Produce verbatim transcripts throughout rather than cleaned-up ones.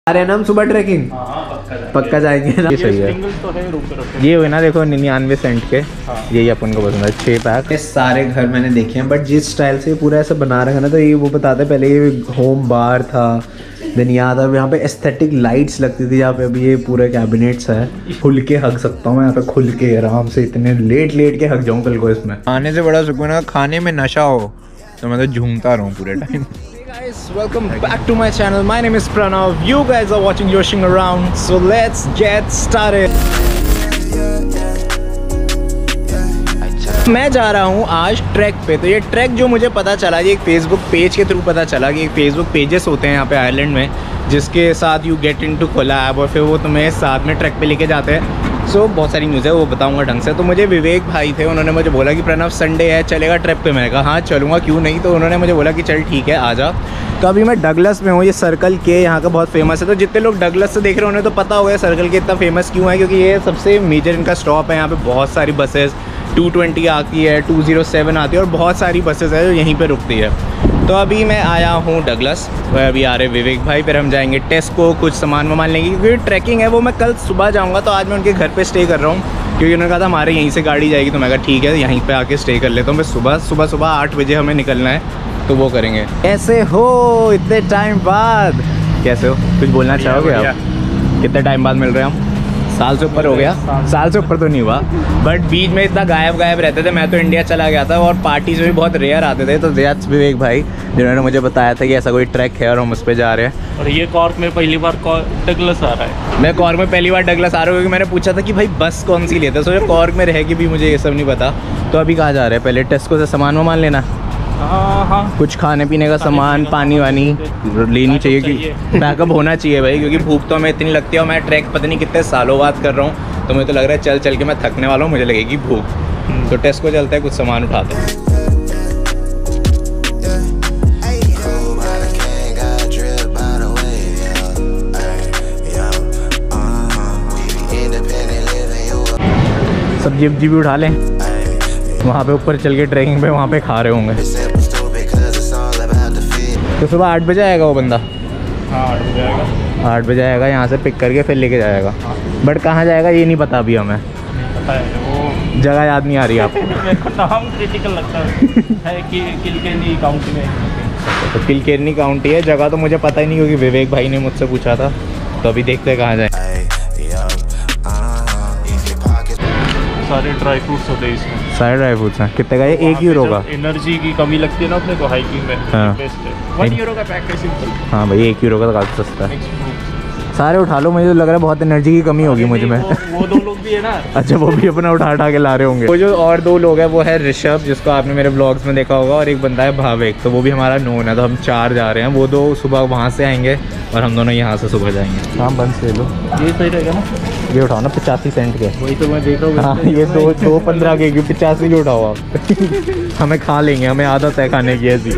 आ रहे हैं ना हम सुबह ट्रैकिंग। पक्का जाएंगे ना। ये सही है। तो है ये हुए ना, देखो निन्यानवे सेंट के। हाँ। यही अपन को पसंद है, छः पैक। सारे घर मैंने देखे हैं, बट जिस स्टाइल से पूरा ऐसा बना रखा ना, तो ये वो बताते पहले ये होम बार था, दिन याद है यहाँ पे एस्थेटिक लाइट्स लगती थी, यहाँ पे अभी ये पूरे कैबिनेट्स है। खुल के हक सकता हूँ मैं यहाँ पे, खुल के आराम से, इतने लेट लेट के हक जाऊँ कल को इसमें। खाने से बड़ा सुकून है, खाने में नशा हो तो मैं तो झूमता रहूँ पूरे time. Guys, welcome back to my channel. My name is Pranav. You guys are watching Yoshing Around. So let's get started. मैं जा रहा हूँ आज ट्रैक पे। तो ये ट्रैक जो मुझे पता चला, ये एक फेसबुक पेज के थ्रू पता चला कि एक फेसबुक पेजेस होते हैं यहाँ पे आइलैंड में, जिसके साथ यू गेट इनटू कोलैब और फिर वो तुम्हें साथ में ट्रैक पे लेके जाते हैं। सो so, बहुत सारी न्यूज़ है, वो बताऊंगा ढंग से। तो मुझे विवेक भाई थे, उन्होंने मुझे बोला कि प्रणव संडे है, चलेगा ट्रिप पे। मैंने कहा हाँ चलूँगा, क्यों नहीं। तो उन्होंने मुझे बोला कि चल ठीक है आ जा। तो अभी मैं डगलस में हूँ। ये सर्कल के यहाँ का बहुत फेमस है। तो जितने लोग डगलस से देख रहे हैं उन्हें तो पता होगा सर्कल के इतना फेमस क्यों है, क्योंकि ये सबसे मेजर इनका स्टॉप है। यहाँ पे बहुत सारी बसेस टू ट्वेंटी आती है, टू ज़ीरो सेवन आती है और बहुत सारी बसेस है जो यहीं पे रुकती है। तो अभी मैं आया हूँ डगलस, अभी आ रहे विवेक भाई, फिर हम जाएंगे टेस्को, कुछ सामान वामान लेंगे, क्योंकि ट्रैकिंग है वो मैं कल सुबह जाऊँगा। तो आज मैं उनके घर पे स्टे कर रहा हूँ, क्योंकि उन्होंने कहा था हमारे यहीं से गाड़ी जाएगी। तो मैं कहा ठीक है यहीं पे आके स्टे कर लेता हूँ। मैं सुबह सुबह सुबह आठ बजे हमें निकलना है, तो वो करेंगे। कैसे हो इतने टाइम बाद? कैसे हो, कुछ बोलना चाहोगे आप? कितने टाइम बाद मिल रहे हैं हम? साल से ऊपर हो गया। साल से ऊपर तो नहीं हुआ, बट बीच में इतना गायब गायब रहते थे। मैं तो इंडिया चला गया था और पार्टीज में भी बहुत रेयर आते थे। तो दैट्स विवेक भाई जिन्होंने मुझे बताया था कि ऐसा कोई ट्रैक है और हम उस पर जा रहे हैं। और ये कॉर्क में पहली बार डगलस आ रहा है। मैं कॉर्क में पहली बार डगलस आ रहा हूँ, क्योंकि मैंने पूछा था कि भाई बस कौन सी लेते हैं। सोचा कॉर्क में रहेगी भी, मुझे ये सब नहीं पता। तो अभी कहाँ जा रहे हैं? पहले टेस्को से सामान वामान लेना, हाँ हाँ, कुछ खाने पीने का सामान, पानी वानी लेनी चाहिए, कि बैकअप होना चाहिए भाई, क्योंकि भूख तो हमें इतनी लगती है। और मैं ट्रैक पता नहीं कितने सालों बाद कर रहा हूँ, तो मुझे तो लग रहा है चल चल के मैं थकने वाला हूँ, मुझे लगेगी भूख। तो टेस्को चलते हैं, कुछ सामान उठाते हैं। सब्जी वब्जी भी उठा लें, वहाँ पे ऊपर चल के ट्रैकिंग पे वहाँ पे खा रहे होंगे। तो सुबह आठ बजे आएगा वो बंदा? हाँ आठ बजे आएगा। आठ बजे आएगा, यहाँ से पिक करके फिर लेके जाएगा। हाँ। बट कहाँ जाएगा ये नहीं पता अभी हमें। पता है वो जगह याद नहीं आ रही आपको? नाम क्रिटिकल लगता है कि किलकेर्नी काउंटी में। तो किलकेर्नी काउंटी है, जगह तो मुझे पता ही नहीं, क्योंकि विवेक भाई ने मुझसे पूछा था। तो अभी देखते हैं कहाँ जाए। सारे ड्राई फ्रूट्स होते हैं इसमें। सारे ड्राई फ्रूट्स हैं। कितने का ये? एक यूरो का? एनर्जी की कमी लगती है ना अपने को हाइकिंग में। हाँ। बेस्ट है। वन यूरो का पैक है सिंपल। हाँ भाई एक यूरो का तो काफ़ी सस्ता है। सारे उठा लो, मुझे तो लग रहा है बहुत एनर्जी की कमी होगी मुझ में। वो, वो दो लोग भी है ना। अच्छा वो भी अपना उठा उठा के ला रहे होंगे। वो जो और दो लोग हैं वो है ऋषभ, जिसको आपने मेरे ब्लॉग्स में देखा होगा, और एक बंदा है भावेक, तो वो भी हमारा नोन है। तो हम चार जा रहे हैं, वो दो सुबह वहाँ से आएंगे और हम दोनों यहाँ से सुबह जाएंगे। हाँ बंद से लो, ये सही रहेगा ना? ये उठाओ ना पचासी सेंट के। वही तो मैं देख रहा हूँ। हाँ ये दो दो पंद्रह के, क्योंकि पचासी के उठाओ आप। हमें खा लेंगे, हमें आदत है खाने की ऐसी।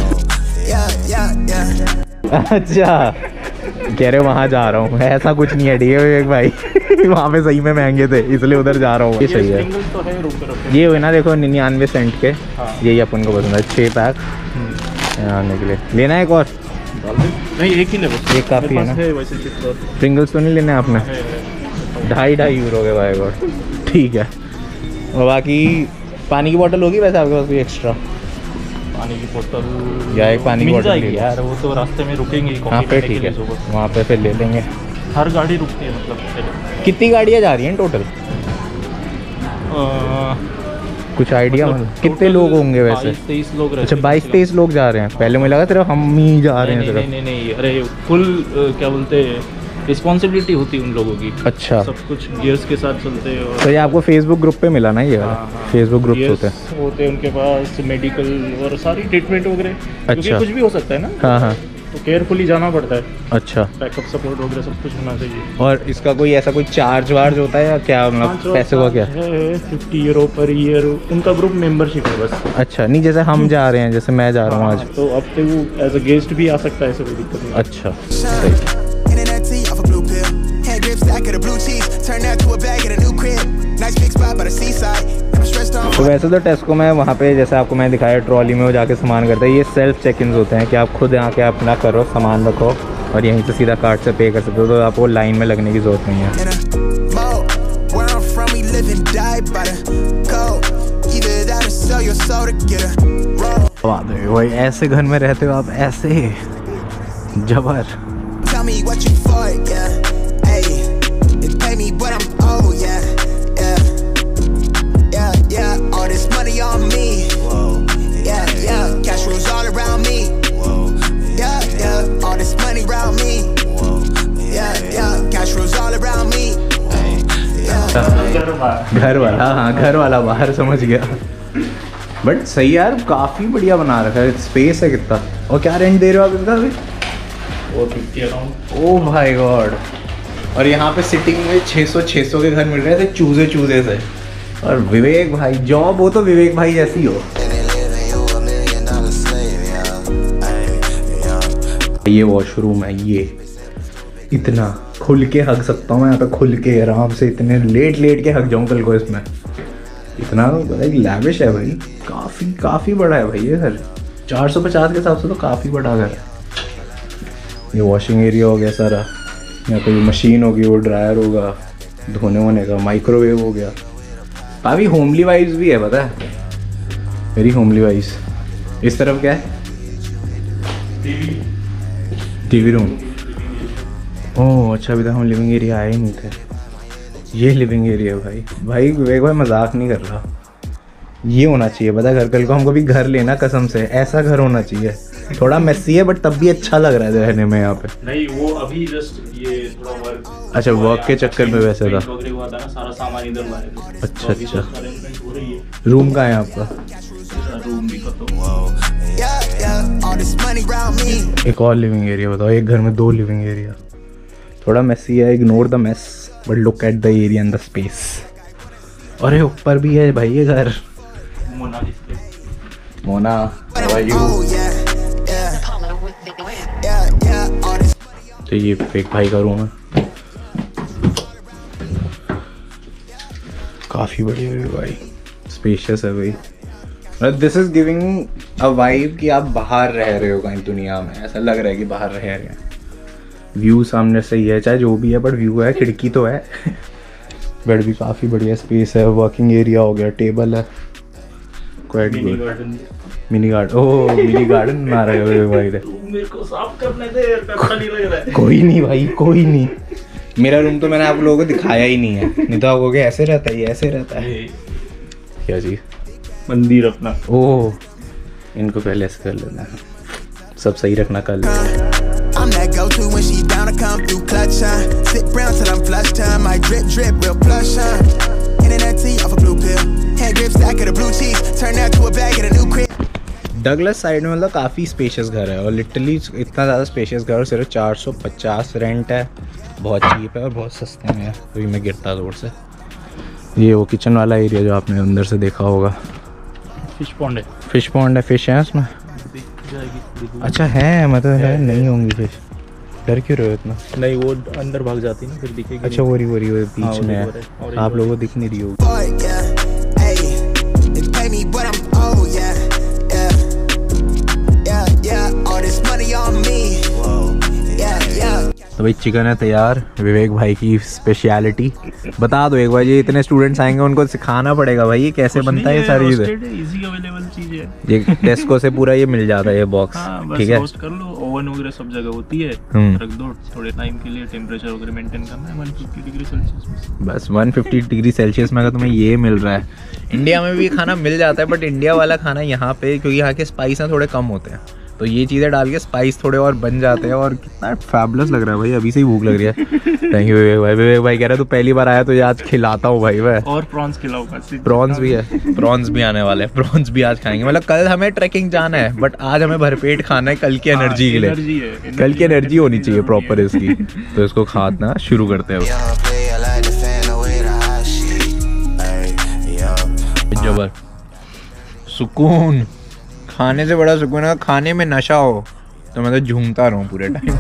अच्छा कह रहे वहाँ जा रहा हूँ, ऐसा कुछ नहीं है ठीक है विवेक भाई। वहाँ पे सही में महंगे थे, इसलिए उधर जा रहा हूँ। ये सही है। तो है रूम पे रखे। ये हुए ना, देखो निन्यानवे सेंट के। हाँ। यही अपन को पसंद है, छः पैक आने के लिए। लेना है एक और? नहीं एक ही ले बस, एक काफ़ी है ना। प्रिंगल्स तो नहीं लेना आपने? ढाई ढाई यूरो के बाय गॉड, ठीक है। और बाकी पानी की बोतल होगी वैसे आपके पास कोई एक्स्ट्रा? पानी की बोतल या एक पानी की बोतल यार, वो तो रास्ते में रुकेंगे। हाँ फिर ठीक है, वहाँ पे फिर ले लेंगे। हर गाड़ी रुकती है मतलब। कितनी गाड़ियाँ जा रही हैं टोटल? कुछ आइडिया मतलब कितने लोग होंगे वैसे? तेईस लोग। अच्छा बाईस तेईस लोग जा रहे हैं। पहले मुझे लगा सिर्फ हम ही जा रहे हैं। नहीं नहीं नहीं, अरे फुल क्या बोलते हैं, रिस्पॉन्सिबिलिटी होती है उन लोगों की। अच्छा सब कुछ गियर्स के साथ चलते हैं। और तो ये आपको फेसबुक ग्रुप पे मिला ना ये? हाँ, हाँ, फेसबुक ग्रुप्स होते हैं होते हैं उनके पास, मेडिकल और सारी ट्रीटमेंट वगैरह। अच्छा कुछ भी हो सकता है ना। हाँ हाँ, तो केयरफुली जाना पड़ता है। अच्छा बैकअप सपोर्ट वगैरह सब कुछ होना चाहिए। और इसका कोई ऐसा कोई चार्ज वार्ज होता है या क्या, मतलब पैसे का क्या है? फिफ्टी यूरो पर ईयर उनका ग्रुप मेंबरशिप है बस। अच्छा नहीं, जैसे हम जा रहे हैं, जैसे मैं जा रहा हूँ आज, तो अब तो वो एज अ गेस्ट भी आ सकता है, ऐसे कोई दिक्कत नहीं। अच्छा सही। तो वैसे तो टेस्को में वहाँ पे जैसे आपको मैं दिखाया ट्रॉली में वो जाके सामान करता है। ये सेल्फ चेक इन होते हैं कि आप खुद आके अपना करो, सामान रखो और यहीं से सीधा कार्ड से पे कर सकते हो, तो आपको लाइन में लगने की ज़रूरत नहीं है। भाई ऐसे घर में रहते हो आप, ऐसे जबर। घर वाला, हाँ घर वाला बाहर, समझ गया। बट सही यार, काफ़ी बढ़िया बना रखा है, स्पेस है कितना। और क्या रेंट दे रहे हो आप इनका अभी? ओ भाई गॉड। और यहाँ पे सिटिंग में छः सौ छः सौ के घर मिल रहे थे चूजे चूजे से। और विवेक भाई जॉब हो तो विवेक भाई जैसी हो। ये वॉशरूम है, ये इतना खुल के हग सकता हूँ मैं यहाँ पे, खुल के आराम से, इतने लेट लेट के हग जाऊँ कल को इसमें। इतना लैविश है भाई, काफ़ी काफ़ी बड़ा है भाई ये घर। चार सौ पचास के हिसाब से तो काफ़ी बड़ा घर है। ये वॉशिंग एरिया हो गया सारा, यहाँ पे मशीन होगी, वो ड्रायर होगा धोने वोने का, माइक्रोवेव हो गया। काफ़ी होमली वाइज भी है, पता है, वेरी होमली वाइज। इस तरफ क्या है? TV TV room. ओह अच्छा, अभी तक हम लिविंग एरिया आए ही नहीं थे। ये लिविंग एरिया भाई, भाई विवेक भाई मजाक नहीं कर रहा, ये होना चाहिए पता है घर। कल को हमको भी घर लेना कसम से, ऐसा घर होना चाहिए। थोड़ा मेसी है बट तब भी अच्छा लग रहा है रहने में यहाँ पे। नहीं वो अभी जस्ट ये थोड़ा वर्क, अच्छा वर्क के चक्कर में वैसे था। सारा सामान इधर लाए। अच्छा अच्छा, रूम कहाँ है आपका? रूम भी तो एक और लिविंग एरिया बताओ, एक घर में दो लिविंग एरिया। थोड़ा मेसी है, ignore the mess but look at the area and the space. अरे ऊपर भी है भाई ये घर। Mona Mona, how are you? तो ये फेक भाई का रूम है, काफ़ी बढ़िया है भाई, स्पेशियस है भाई। This is giving a vibe कि आप बाहर रह रहे हो कहीं दुनिया में, ऐसा लग रहा है कि बाहर रह रहे हैं। व्यू सामने सही है, चाहे जो भी है बट व्यू है, खिड़की तो है। बेड भी काफ़ी बढ़िया, स्पेस है, वर्किंग एरिया हो गया, टेबल है, quite good. Mini garden, oh mini garden बना रहे हो भाई ने। मेरे को साफ करने दे, अच्छा नहीं लग रहा है। कोई नहीं भाई, कोई नहीं। मेरा रूम तो मैंने आप लोगों को दिखाया ही नहीं है, नहीं तो आप कहोगे ऐसे रहता है, ये ऐसे रहता है। क्या चीज़? मंदिर अपना। ओह इनको पहले ऐसे कर लेना है, सब सही रखना कल। I'm that go-to when she down to come through clutch, huh? Sit brown till I'm flush time. My drip drip real plush, huh? Internet tea off a blue pill. Hand grip stack of the blue cheese. Turn that to a bag of a new crib. Douglas side में मतलब काफ़ी spacious घर है, और literally इतना ज़्यादा spacious घर, और सिर्फ चार सौ पचास रेंट है। बहुत चीप है और बहुत सस्ते में है। अभी मैं गिरता रोड से। ये वो किचन वाला एरिया जो आपने अंदर से देखा होगा। फिश पॉन्ड है, फिश पॉन्ड है, फिश है उसमें। अच्छा है, मतलब है, नहीं होंगी फिश। डर क्यों रहे हो इतना? नहीं वो अंदर भाग जाती ना, फिर दिखेगी। अच्छा वो रही वो रही वो बीच में है, आप लोगों को दिख नहीं रही होगी। तो भाई चिकन है तैयार, विवेक भाई की स्पेशलिटी। बता दो एक बार, ये इतने स्टूडेंट्स आएंगे उनको सिखाना पड़ेगा भाई ये कैसे बनता है ये सारी चीज़ें। इजी अवेलेबल चीज़ है ये टेस्को से पूरा ये मिल जाता है ये बॉक्स। हाँ, ठीक है, रोस्ट कर लो, ओवन वगैरह सब जगह होती है, रख दो थोड़े टाइम के लिए, टेम्परेचर वगैरह मेंटेन करना है एक सौ पचास डिग्री सेल्सियस में। बस एक सौ पचास डिग्री सेल्सियस में अगर तुम्हें ये मिल रहा है। इंडिया में भी खाना मिल जाता है बट इंडिया वाला खाना यहाँ पे, क्योंकि यहाँ के स्पाइस ना थोड़े कम होते हैं, तो ये चीज़ें डाल के स्पाइस थोड़े और बन जाते हैं। और कितना फैबुलस लग रहा है भाई, अभी से ही भूख लग रही है। थैंक यू विवेक भाई। विवेक भाई कह रहा है तू पहली बार आया तो ये आज खिलाता हूँ भाई। मैं और प्रॉन्स खिलाऊंगा। प्रॉन्स भी है, प्रॉन्स भी आने वाले हैं, प्रॉन्स भी आज खाएंगे। मतलब कल हमें ट्रैकिंग जाना है बट आज हमें भरपेट खाना है कल की एनर्जी के लिए। कल की एनर्जी होनी चाहिए प्रॉपर इसकी, तो इसको खाना शुरू करते हैं। जबर सुकून, खाने से बड़ा सुकून है खाने में नशा हो तो मैं तो झूमता रहूँ पूरे time.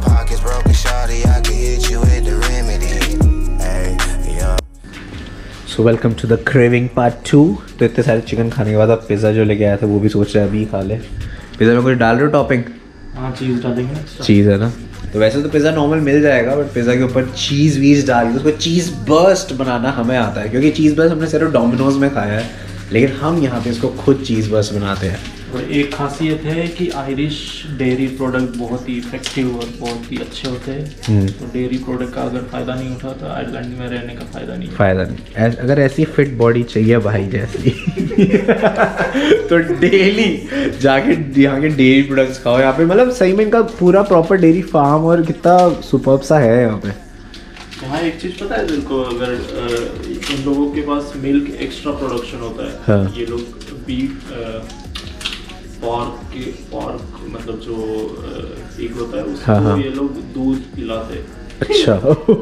So welcome to the craving part two. तो इतने सारे चिकन खाने के बाद अब पिज़्ज़ा जो लेके आया था वो भी सोच रहे हैं अभी खा ले। पिज़्ज़ा में कुछ डाल रहे हो टॉपिंग? हाँ चीज़ डालेंगे, चीज़ है ना, तो वैसे तो पिज़्ज़ा नॉर्मल मिल जाएगा, बट पिज़्ज़ा के ऊपर चीज़ वीज़ डाल के उसको चीज़ बर्स्ट बनाना हमें आता है, क्योंकि चीज़ बर्स्ट हमने सिर्फ डोमिनोज में खाया है, लेकिन हम यहाँ पे इसको खुद चीज़ बर्स्ट बनाते हैं। और एक खासियत है कि आयरिश डेयरी प्रोडक्ट बहुत ही इफेक्टिव और बहुत ही अच्छे होते हैं। तो डेयरी प्रोडक्ट का अगर फ़ायदा नहीं उठा तो आयरलैंड में रहने का फ़ायदा नहीं फ़ायदा नहीं। अगर ऐसी फिट बॉडी चाहिए भाई जैसी तो डेली जाके यहाँ के डेयरी प्रोडक्ट्स खाओ। यहाँ पे मतलब सही में इनका पूरा प्रॉपर डेयरी फार्म और कितना सुपर्ब सा है यहाँ पे। यहाँ एक चीज़ पता है दिल को, अगर इन लोगों के पास मिल्क एक्स्ट्रा प्रोडक्शन होता है। हाँ। ये लोग बीफ पॉर्क के पॉर्क मतलब जो पीक होता है उसको हाँ हाँ। ये लोग दूध पिलाते हैं। अच्छा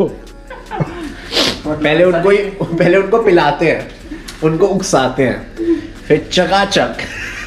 पहले उनको ही पहले उनको पिलाते हैं, उनको उकसाते हैं, फिर चकाचक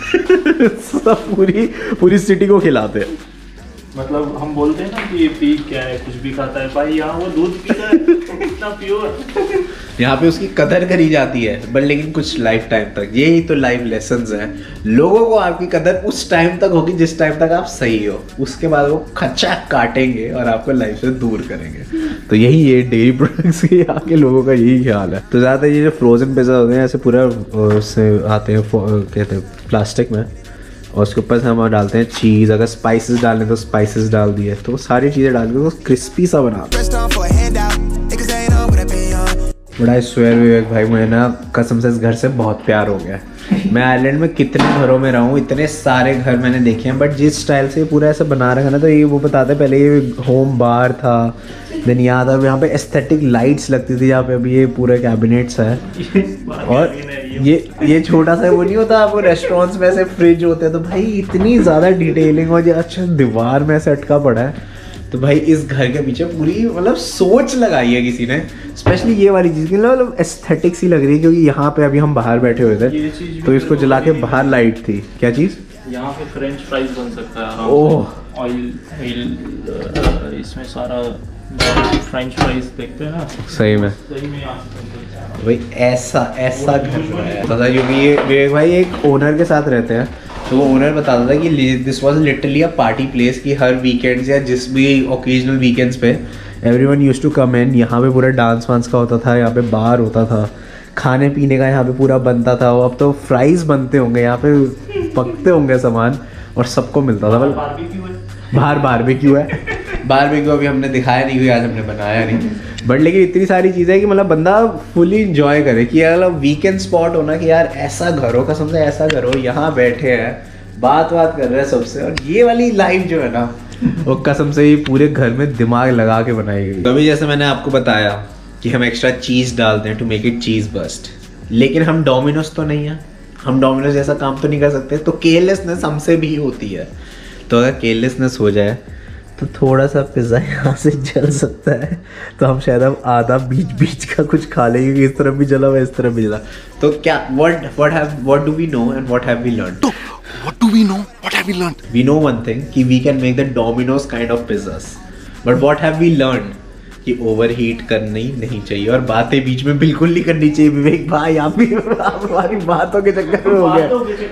सब पूरी पूरी सिटी को खिलाते हैं। मतलब हम बोलते हैं ना कि ये पी क्या है, कुछ भी खाता है भाई, यहाँ वो दूध पीता है इतना प्योर। यहाँ पे उसकी कदर करी जाती है, बट लेकिन कुछ लाइफ टाइम तक। यही तो लाइफ लेसन्स हैं। लोगों को आपकी कदर उस टाइम तक होगी जिस टाइम तक आप सही हो, उसके बाद वो खच्चा काटेंगे और आपको लाइफ से दूर करेंगे। तो यही ये डेयरी प्रोडक्ट्स के यहाँ के लोगों का यही ख्याल है। तो ज़्यादातर ये जो फ्रोजन पिज़्ज़ा होते हैं ऐसे पूरा उससे आते हैं, कहते हैं प्लास्टिक में, और उसके ऊपर से हम डालते हैं चीज़। अगर स्पाइसेस डालने तो स्पाइसेस डाल दिए, तो वो सारी चीज़ें डाल के उसको क्रिस्पी सा बनाते हैं। बड़ा आई स्वेयर विवेक भाई, मुझे ना कसम से इस घर से बहुत प्यार हो गया है। मैं आयरलैंड में कितने घरों में रहा हूँ, इतने सारे घर मैंने देखे हैं, बट जिस स्टाइल से पूरा ऐसा बना रखा ना, तो ये वो बताते हैं पहले ये होम बार था, देन याद अब यहाँ पे एस्थेटिक लाइट्स लगती थी, यहाँ पे अभी ये पूरे कैबिनेट्स है। और ये ये छोटा सा वो नहीं होता आपको रेस्टोरेंट्स में ऐसे फ्रिज होते हैं, तो भाई इतनी ज़्यादा डिटेलिंग और ये अच्छा दीवार में ऐसे अटका पड़ा है। तो भाई इस घर के पीछे पूरी मतलब सोच लगाई है किसी ने, स्पेशली ये वाली चीज़ की मतलब एस्थेटिक सी लग रही है, क्योंकि यहाँ पे अभी हम बाहर बैठे हुए थे तो इसको जला के बाहर लाइट थी। क्या चीज़? यहाँ पे फ्रेंच फ्राइज बन सकता है। ओह ऑयल ऑयल इसमें सारा फ्रेंच फ्राइज देखते हैं ना, सही में सही में भाई ऐसा ऐसा घर है। क्योंकि ये विवेक भाई एक ओनर के साथ रहते हैं, तो वो ओनर बताता था कि this was literally a party place, कि हर वीकेंड्स या जिस भी ओकेजनल वीकेंड्स पे everyone used to come in. यहाँ पे पूरा डांस वांस का होता था, यहाँ पे बार होता था, खाने पीने का यहाँ पे पूरा बनता था। अब तो फ्राइज बनते होंगे यहाँ पे, पकते होंगे सामान और सबको मिलता था। बाहर बारबेक्यू है, बारबेक्यू अभी हमने दिखाया नहीं, हुई आज हमने बनाया नहीं, बट लेकिन इतनी सारी चीज़ें है कि मतलब बंदा फुली इंजॉय करे, कि यार मतलब वीकेंड स्पॉट होना, कि यार ऐसा घर हो, कसम से ऐसा घर हो, यहाँ बैठे हैं बात बात कर रहे हैं सबसे। और ये वाली लाइफ जो है ना, वो कसम से ही पूरे घर में दिमाग लगा के बनाई गई। तो अभी जैसे मैंने आपको बताया कि हम एक्स्ट्रा चीज़ डालते हैं to make it cheese burst, लेकिन हम डोमिनोज तो नहीं है, हम डोमिनोज जैसा काम तो नहीं कर सकते, तो केयरलेसनेस हमसे भी होती है। तो अगर केयरलेसनेस हो जाए तो थोड़ा सा पिज़्ज़ा यहाँ से जल सकता है, तो हम शायद अब आधा बीच बीच का कुछ खा लेंगे, कि इस तरफ भी जला हुआ इस तरफ भी जला। तो क्या what what have what do we know and what have we learn? What do we know? What have we learned? We know one thing, कि we can make the Domino's kind of pizzas, but what have we learned? कि overheat करनी नहीं चाहिए और बातें बीच में बिल्कुल नहीं करनी चाहिए। विवेक भाई आप भी हमारी बातों के चक्कर में हो गए,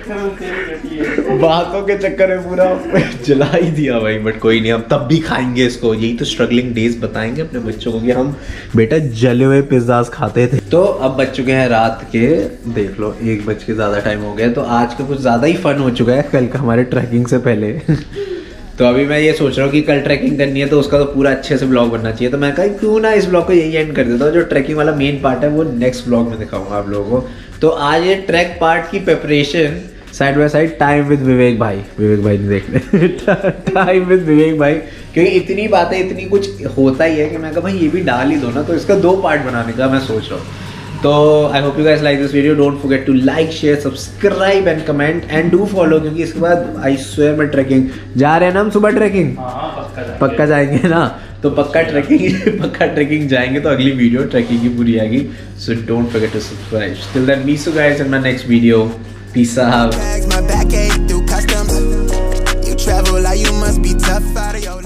बातों के चक्कर में पूरा जला ही दिया भाई। बट कोई नहीं, हम तब भी खाएंगे इसको। यही तो स्ट्रगलिंग डेज बताएंगे अपने बच्चों को कि हम बेटा जले हुए पिज्जाज खाते थे। तो अब बच चुके हैं रात के, देख लो एक बज के ज़्यादा टाइम हो गया, तो आज का कुछ ज़्यादा ही फन हो चुका है कल का हमारे ट्रैकिंग से पहले। तो अभी मैं ये सोच रहा हूँ कि कल ट्रैकिंग करनी है, तो उसका तो पूरा अच्छे से ब्लॉग बनना चाहिए। तो मैं कहा क्यों ना इस ब्लॉग को यही एंड कर देता हूँ, जो ट्रैकिंग वाला मेन पार्ट है वो नेक्स्ट ब्लॉग में दिखाऊंगा आप लोगों को। तो आज ये ट्रैक पार्ट की preparation side by side time with Vivek भाई, विवेक भाई ने देख ले टाइम विद विवेक भाई, क्योंकि इतनी बातें इतनी कुछ होता ही है कि मैं कहा भाई ये भी डाल ही दो ना, तो इसका दो पार्ट बनाने का मैं सोच रहा हूँ। तो I hope you guys like this video, don't forget to like share subscribe and comment and do follow, क्योंकि इसके बाद आई स्वेयर मैं ट्रैकिंग जा रहे हैं ना हम सुबह ट्रैकिंग, पक्का जाएंगे ना, तो पक्का ट्रैकिंग पक्का ट्रैकिंग जाएंगे, तो अगली वीडियो ट्रैकिंग की पूरी आएगी। So don't forget to subscribe. Till then meet you guys in my next video, peace out.